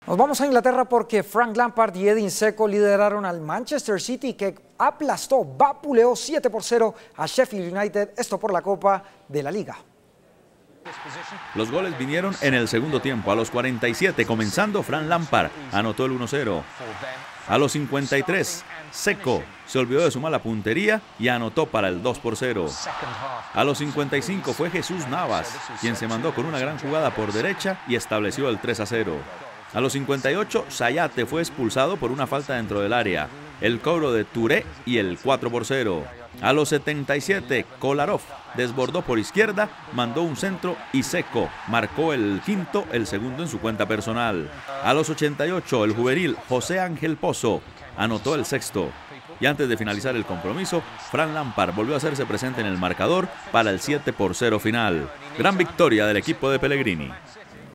Nos vamos a Inglaterra porque Frank Lampard y Edin Dzeko lideraron al Manchester City que vapuleó 7-0 a Sheffield United, esto por la Copa de la Liga. Los goles vinieron en el segundo tiempo. A los 47, comenzando, Frank Lampard anotó el 1-0. A los 53, Dzeko se olvidó de su mala puntería y anotó para el 2-0. A los 55 fue Jesús Navas quien se mandó con una gran jugada por derecha y estableció el 3-0. A los 58, Sayate fue expulsado por una falta dentro del área, el cobro de Touré y el 4-0. A los 77, Kolarov desbordó por izquierda, mandó un centro y Dzeko marcó el quinto, el segundo en su cuenta personal. A los 88, el juvenil José Ángel Pozo anotó el sexto. Y antes de finalizar el compromiso, Frank Lampard volvió a hacerse presente en el marcador para el 7-0 final. Gran victoria del equipo de Pellegrini.